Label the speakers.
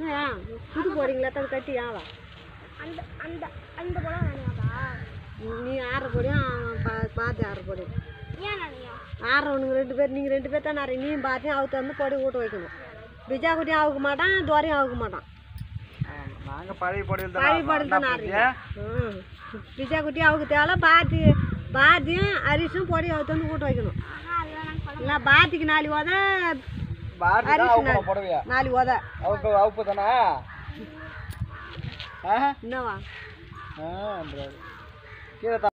Speaker 1: புது போடுங்களா அது கட்டி ஆவா
Speaker 2: அந்த அந்த அந்த படம் வேணுமாப்பா
Speaker 1: நீ ஆற போடியும் பார்த்து ஆற போடியும்
Speaker 2: ஏன் நானியா
Speaker 1: ஆறவனுங்க 2 பேர் நீங்கள் 2 பேர் தான் நிறைய நீயும் பார்த்து அவுத்து வந்து பொடி ஊட்ட வைக்கணும் பிஜா குட்டியும் அவுக்க மாட்டான் துவரையும் அவுக்க மாட்டான்
Speaker 3: நாங்கள் பழைய பொடியில்
Speaker 1: தான் நிறைய பிஜா குட்டியும் அவுக்க தேவை பாத்தியும் அரிசும் பொடி அவுத்து வந்து ஊட்ட வைக்கணும் இல்லை பாத்திக்கு 4 உத அரிசி 4 உத
Speaker 3: அவுப்பு தானே
Speaker 1: என்னவா
Speaker 3: கீழே